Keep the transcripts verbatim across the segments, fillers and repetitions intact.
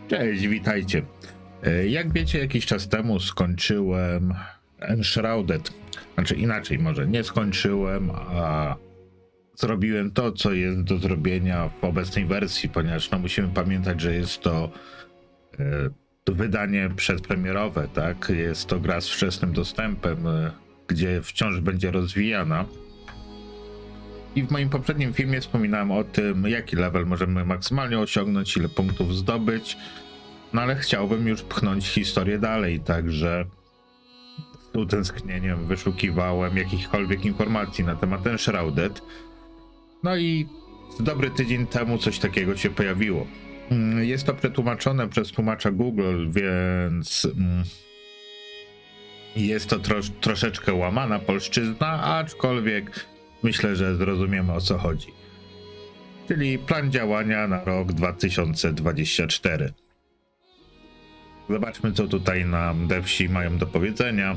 Cześć, witajcie. Jak wiecie, jakiś czas temu skończyłem Enshrouded. Znaczy inaczej, może nie skończyłem, a zrobiłem to, co jest do zrobienia w obecnej wersji, ponieważ no, musimy pamiętać, że jest to e, wydanie przedpremierowe, tak? Jest to gra z wczesnym dostępem, e, gdzie wciąż będzie rozwijana. I w moim poprzednim filmie wspominałem o tym, jaki level możemy maksymalnie osiągnąć, ile punktów zdobyć. No ale chciałbym już pchnąć historię dalej, także z utęsknieniem wyszukiwałem jakichkolwiek informacji na temat Enshrouded. No i dobry tydzień temu coś takiego się pojawiło. Jest to przetłumaczone przez tłumacza Google, więc jest to tro troszeczkę łamana polszczyzna, aczkolwiek myślę, że zrozumiemy, o co chodzi. Czyli plan działania na rok dwa tysiące dwudziesty czwarty. Zobaczmy, co tutaj nam devsi mają do powiedzenia.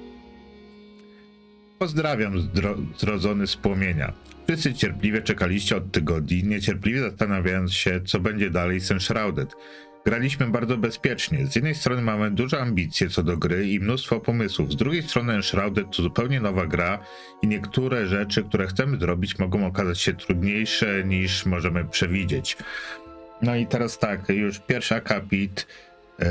Pozdrawiam, zrodzony z płomienia. Wszyscy cierpliwie czekaliście od tygodni, niecierpliwie zastanawiając się, co będzie dalej z Enshrouded. Graliśmy bardzo bezpiecznie. Z jednej strony mamy duże ambicje co do gry i mnóstwo pomysłów. Z drugiej strony Enshrouded to zupełnie nowa gra i niektóre rzeczy, które chcemy zrobić, mogą okazać się trudniejsze niż możemy przewidzieć. No i teraz tak, już pierwszy akapit yy,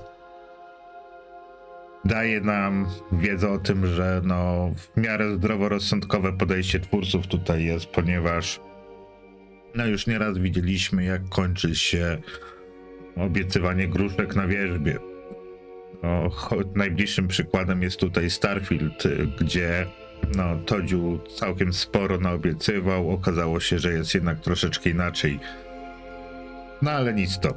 daje nam wiedzę o tym, że no w miarę zdroworozsądkowe podejście twórców tutaj jest, ponieważ no już nieraz widzieliśmy, jak kończy się obiecywanie gruszek na wierzbie. No, najbliższym przykładem jest tutaj Starfield, gdzie no, Todziu całkiem sporo naobiecywał, okazało się, że jest jednak troszeczkę inaczej. No ale nic to.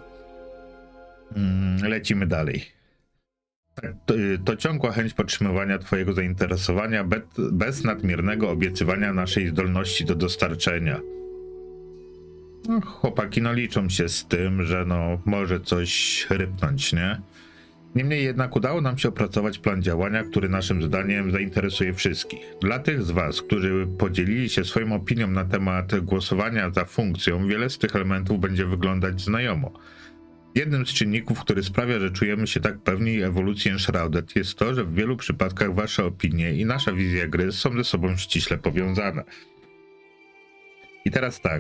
Lecimy dalej. To, to ciągła chęć podtrzymywania twojego zainteresowania bez, bez nadmiernego obiecywania naszej zdolności do dostarczenia. No, chłopaki no liczą się z tym, że no może coś rypnąć, nie? Niemniej jednak udało nam się opracować plan działania, który naszym zdaniem zainteresuje wszystkich. Dla tych z was, którzy podzielili się swoją opinią na temat głosowania za funkcją, wiele z tych elementów będzie wyglądać znajomo. Jednym z czynników, który sprawia, że czujemy się tak pewni ewolucji Enshrouded, jest to, że w wielu przypadkach wasze opinie i nasza wizja gry są ze sobą ściśle powiązane. I teraz tak.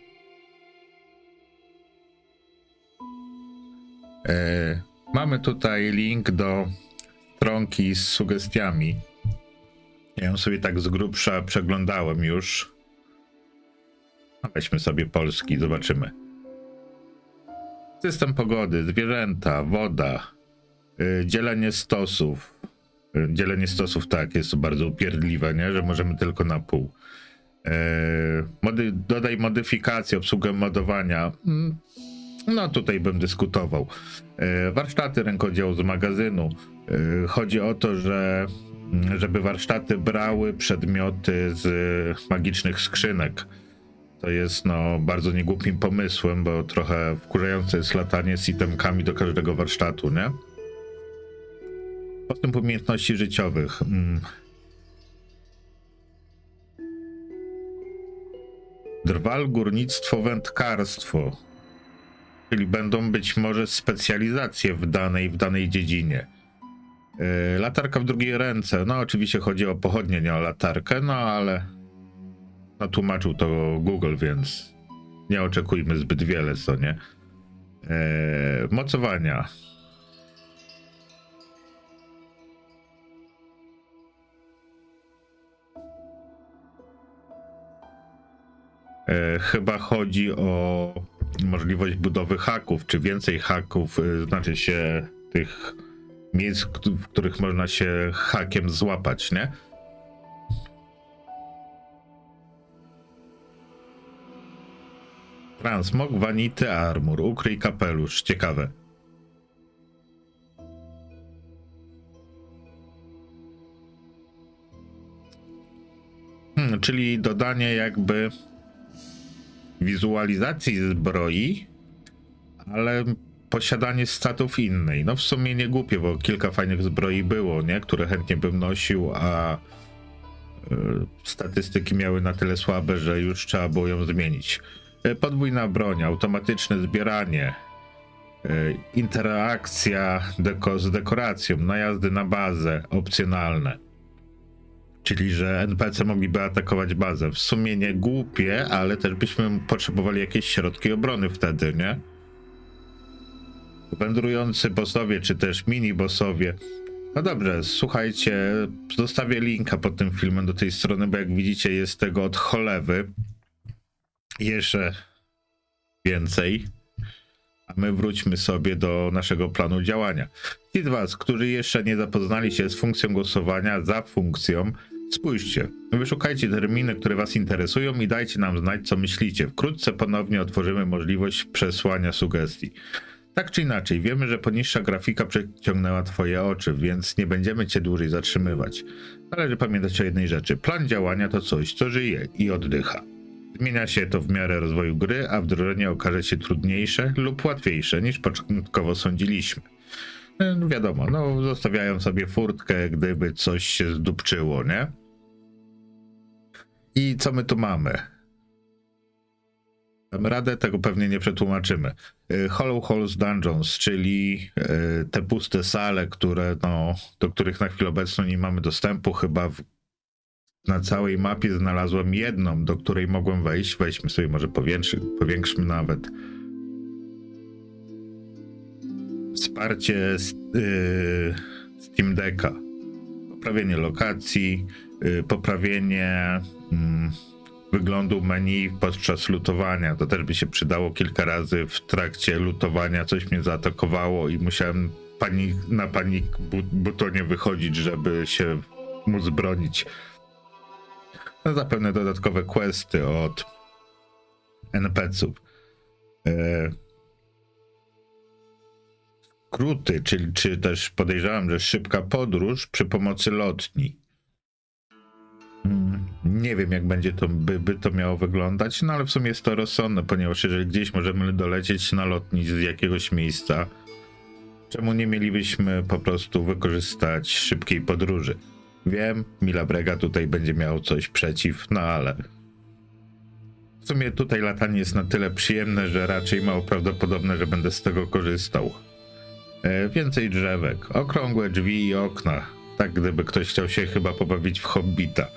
E, mamy tutaj link do stronki z sugestiami. Ja ją sobie tak z grubsza przeglądałem już. Weźmy sobie polski, zobaczymy. System pogody, zwierzęta, woda, yy, dzielenie stosów. Yy, dzielenie stosów, tak, jest to bardzo upierdliwe, nie? Że możemy tylko na pół. Yy, mody, dodaj modyfikację, obsługę modowania. Yy, no tutaj bym dyskutował. Yy, warsztaty rękodzieł z magazynu. Yy, chodzi o to, że żeby warsztaty brały przedmioty z magicznych skrzynek. To jest no bardzo niegłupim pomysłem, bo trochę wkurzające jest latanie z itemkami do każdego warsztatu, nie? Postęp umiejętności życiowych. Mm. Drwal, górnictwo, wędkarstwo. Czyli będą być może specjalizacje w danej, w danej dziedzinie. Yy, latarka w drugiej ręce. No oczywiście chodzi o pochodnie, nie o latarkę, no ale no tłumaczył to Google, więc nie oczekujmy zbyt wiele, co nie? Eee, mocowania. Eee, chyba chodzi o możliwość budowy haków, czy więcej haków, yy, znaczy się tych miejsc, w których można się hakiem złapać, nie? Transmog, Vanity Armor, ukryj kapelusz, ciekawe. Hmm, czyli dodanie jakby wizualizacji zbroi, ale posiadanie statów innej. No w sumie nie głupie, bo kilka fajnych zbroi było, nie? Które chętnie bym nosił, a yy, statystyki miały na tyle słabe, że już trzeba było ją zmienić. Podwójna broń, automatyczne zbieranie, interakcja deko z dekoracją, najazdy na bazę opcjonalne. Czyli, że en pe ce mogliby atakować bazę. W sumie nie głupie, ale też byśmy potrzebowali jakieś środki obrony wtedy, nie? Wędrujący bossowie, czy też mini bossowie. No dobrze, słuchajcie, zostawię linka pod tym filmem do tej strony, bo jak widzicie jest tego od cholewy. Jeszcze więcej. A my wróćmy sobie do naszego planu działania. Ci z was, którzy jeszcze nie zapoznali się z funkcją głosowania za funkcją, spójrzcie, wyszukajcie terminy, które was interesują i dajcie nam znać, co myślicie. Wkrótce ponownie otworzymy możliwość przesłania sugestii. Tak czy inaczej, wiemy, że poniższa grafika przyciągnęła twoje oczy, więc nie będziemy cię dłużej zatrzymywać. Należy pamiętać o jednej rzeczy. Plan działania to coś, co żyje i oddycha. Zmienia się to w miarę rozwoju gry, a wdrożenie okaże się trudniejsze lub łatwiejsze niż początkowo sądziliśmy. No wiadomo, no zostawiają sobie furtkę, gdyby coś się zdupczyło, nie? I co my tu mamy? Damy radę, tego pewnie nie przetłumaczymy. Hollow Halls Dungeons, czyli te puste sale, które, no, do których na chwilę obecną nie mamy dostępu. Chyba w, na całej mapie znalazłem jedną, do której mogłem wejść. Weźmy sobie może powiększy, powiększmy nawet. Wsparcie yy, Steam Decka. Poprawienie lokacji, yy, poprawienie yy, wyglądu menu podczas lutowania. To też by się przydało. Kilka razy w trakcie lutowania coś mnie zaatakowało i musiałem panik, na panik butonie wychodzić, żeby się móc bronić. No, zapewne dodatkowe questy od en pe ców. Yy. Skróty, czyli czy też podejrzewam, że szybka podróż przy pomocy lotni. Hmm, nie wiem, jak będzie to, by, by to miało wyglądać, no ale w sumie jest to rozsądne, ponieważ jeżeli gdzieś możemy dolecieć na lotni z jakiegoś miejsca, czemu nie mielibyśmy po prostu wykorzystać szybkiej podróży? Wiem, Mila Brega tutaj będzie miał coś przeciw, no ale w sumie tutaj latanie jest na tyle przyjemne, że raczej mało prawdopodobne, że będę z tego korzystał. Więcej drzewek, okrągłe drzwi i okna. Tak, gdyby ktoś chciał się chyba pobawić w Hobbita.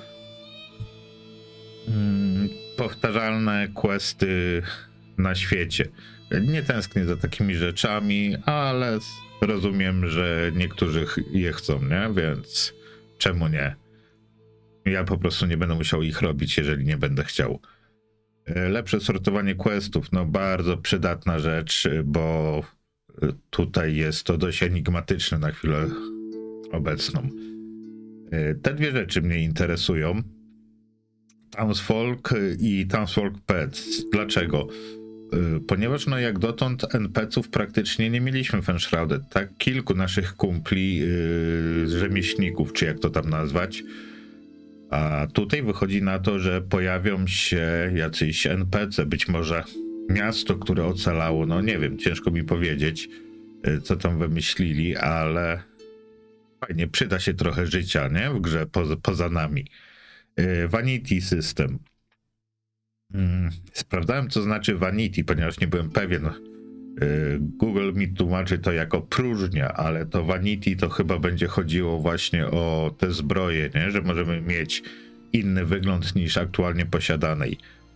Hmm, powtarzalne questy na świecie. Nie tęsknię za takimi rzeczami, ale rozumiem, że niektórzy je chcą, nie? Więc czemu nie? Ja po prostu nie będę musiał ich robić, jeżeli nie będę chciał. Lepsze sortowanie questów, no bardzo przydatna rzecz, bo tutaj jest to dość enigmatyczne na chwilę obecną. Te dwie rzeczy mnie interesują. Townsfolk i Townsfolk Pets. Dlaczego? Ponieważ no jak dotąd en pe ców praktycznie nie mieliśmy w Enshrouded. Tak, kilku naszych kumpli, yy, rzemieślników, czy jak to tam nazwać. A tutaj wychodzi na to, że pojawią się jacyś en pe ce, być może miasto, które ocalało, no nie wiem, ciężko mi powiedzieć, co tam wymyślili, ale fajnie, przyda się trochę życia, nie? W grze poza, poza nami. Vanity System. Sprawdzałem, co znaczy vanity, ponieważ nie byłem pewien. Google mi tłumaczy to jako próżnia, ale to vanity to chyba będzie chodziło właśnie o te zbroje, nie? Że możemy mieć inny wygląd niż aktualnie posiadanej.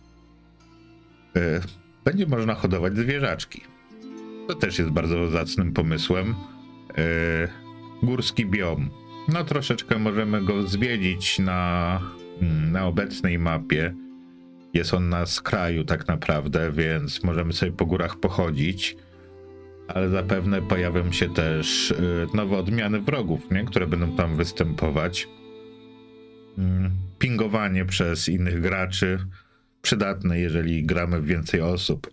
Będzie można hodować zwierzaczki. To też jest bardzo zacnym pomysłem. Górski biom. No troszeczkę możemy go zwiedzić na, na obecnej mapie. Jest on na skraju tak naprawdę, więc możemy sobie po górach pochodzić. Ale zapewne pojawią się też nowe odmiany wrogów, nie? Które będą tam występować. Pingowanie przez innych graczy. Przydatne, jeżeli gramy w więcej osób.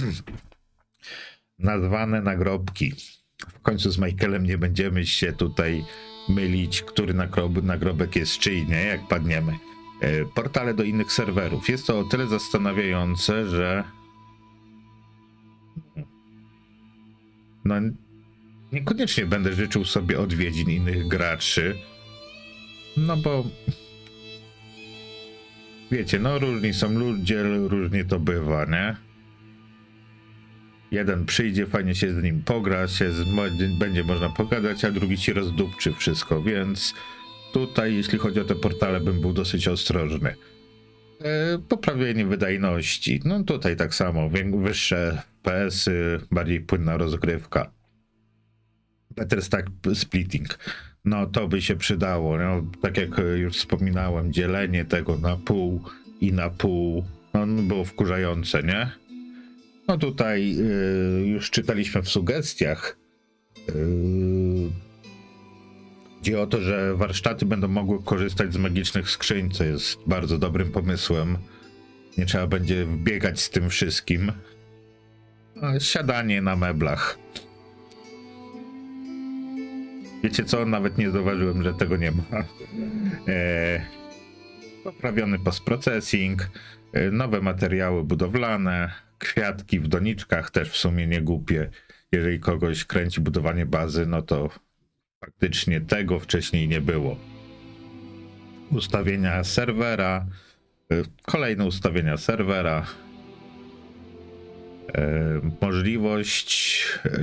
Nazwane nagrobki. W końcu z Michaelem nie będziemy się tutaj mylić, który nagrob, nagrobek jest czyj, nie? Jak padniemy. Portale do innych serwerów. Jest to o tyle zastanawiające, że no niekoniecznie będę życzył sobie odwiedzin innych graczy, no bo wiecie, no różni są ludzie, różnie to bywa, nie? jeden przyjdzie, fajnie się z nim pogra, się z, będzie można pogadać, a drugi ci rozdupczy wszystko, więc tutaj jeśli chodzi o te portale bym był dosyć ostrożny. E, poprawienie wydajności, no tutaj tak samo, wyższe F P S-y, bardziej płynna rozgrywka. Better stack splitting, no to by się przydało, no, tak jak już wspominałem, dzielenie tego na pół i na pół, no było wkurzające, nie? No tutaj yy, już czytaliśmy w sugestiach, yy, gdzie o to, że warsztaty będą mogły korzystać z magicznych skrzyń, co jest bardzo dobrym pomysłem. Nie trzeba będzie biegać z tym wszystkim. No, siadanie na meblach. Wiecie co? Nawet nie zauważyłem, że tego nie ma. E, poprawiony postprocessing, e, nowe materiały budowlane, kwiatki w doniczkach też w sumie nie głupie. Jeżeli kogoś kręci budowanie bazy, no to faktycznie tego wcześniej nie było. Ustawienia serwera, e, kolejne ustawienia serwera, e, możliwość e,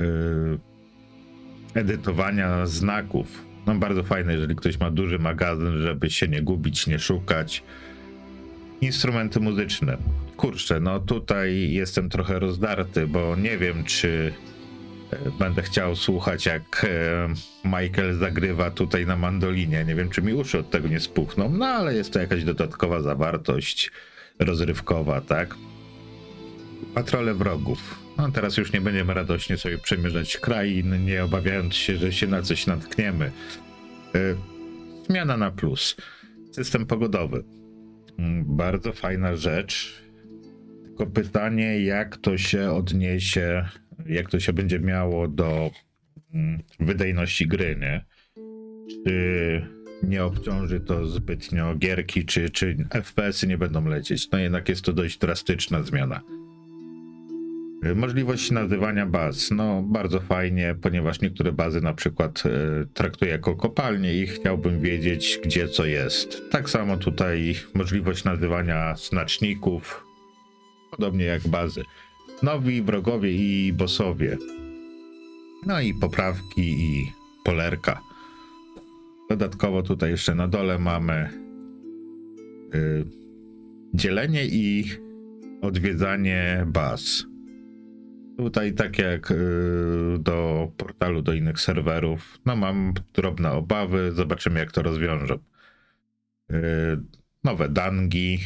edytowania znaków. No bardzo fajne, jeżeli ktoś ma duży magazyn, żeby się nie gubić, nie szukać. Instrumenty muzyczne. Kurczę, no tutaj jestem trochę rozdarty, bo nie wiem, czy będę chciał słuchać, jak Michael zagrywa tutaj na mandolinie. Nie wiem, czy mi uszy od tego nie spuchną, no ale jest to jakaś dodatkowa zawartość rozrywkowa, tak? Patrole wrogów. No teraz już nie będziemy radośnie sobie przemierzać krain, nie obawiając się, że się na coś natkniemy. Yy, zmiana na plus. System pogodowy. Yy, bardzo fajna rzecz. Tylko pytanie, jak to się odniesie, jak to się będzie miało do yy, wydajności gry, nie? Czy nie obciąży to zbytnio gierki, czy, czy F P S-y nie będą lecieć? No jednak jest to dość drastyczna zmiana. Możliwość nazywania baz, no bardzo fajnie, ponieważ niektóre bazy na przykład y, traktuję jako kopalnie i chciałbym wiedzieć, gdzie co jest. Tak samo tutaj możliwość nazywania znaczników, podobnie jak bazy. Nowi wrogowie i bossowie. No i poprawki i polerka. Dodatkowo tutaj jeszcze na dole mamy y, dzielenie i odwiedzanie baz. Tutaj tak jak y, do portalu, do innych serwerów, no mam drobne obawy, zobaczymy jak to rozwiążą. Y, nowe dangi,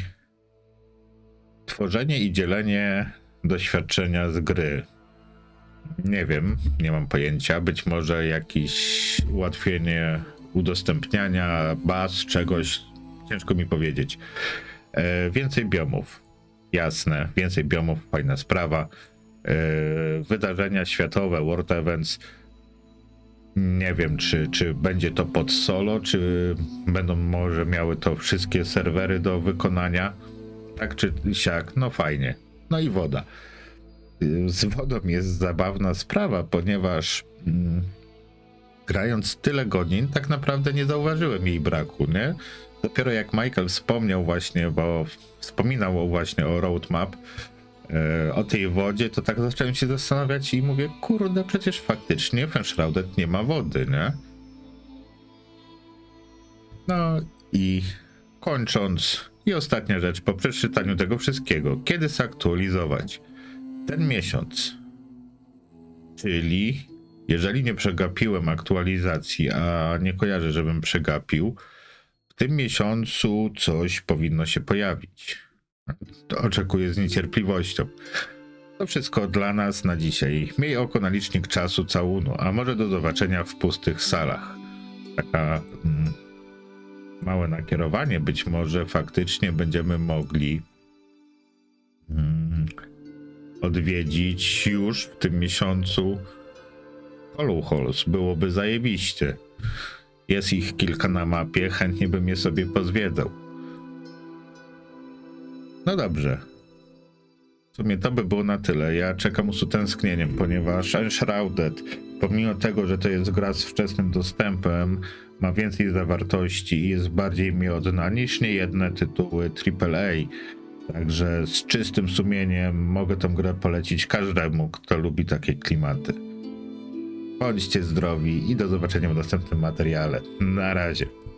tworzenie i dzielenie doświadczenia z gry. Nie wiem, nie mam pojęcia, być może jakieś ułatwienie udostępniania baz, czegoś, ciężko mi powiedzieć. Y, więcej biomów, jasne, więcej biomów, fajna sprawa. Wydarzenia światowe, World Events, nie wiem czy, czy będzie to pod solo, czy będą może miały to wszystkie serwery do wykonania, tak czy siak, no fajnie. No i woda. Z wodą jest zabawna sprawa, ponieważ mm, grając tyle godzin, tak naprawdę nie zauważyłem jej braku, nie? Dopiero jak Michael wspomniał właśnie, bo wspominał właśnie o roadmap, o tej wodzie, to tak zacząłem się zastanawiać i mówię, kurde, przecież faktycznie w Enshrouded nie ma wody, nie? No i kończąc, i ostatnia rzecz, po przeczytaniu tego wszystkiego, kiedy zaktualizować? Ten miesiąc. Czyli jeżeli nie przegapiłem aktualizacji, a nie kojarzę, żebym przegapił, w tym miesiącu coś powinno się pojawić. To oczekuję z niecierpliwością. To wszystko dla nas na dzisiaj. Miej oko na licznik czasu całunu, a może do zobaczenia w pustych salach. Taka mm, małe nakierowanie, być może faktycznie będziemy mogli mm, odwiedzić już w tym miesiącu Hollow Halls. Byłoby zajebiście. Jest ich kilka na mapie, chętnie bym je sobie pozwiedzał. No dobrze. W sumie to by było na tyle. Ja czekam z utęsknieniem, ponieważ Enshrouded, pomimo tego, że to jest gra z wczesnym dostępem, ma więcej zawartości i jest bardziej miodna niż niejedne tytuły triple A, Także z czystym sumieniem mogę tą grę polecić każdemu, kto lubi takie klimaty. Bądźcie zdrowi i do zobaczenia w następnym materiale. Na razie.